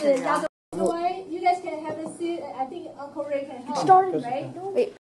人家都。You guys can have a seat. I think Uncle Ray can help. Started. Right? Wait.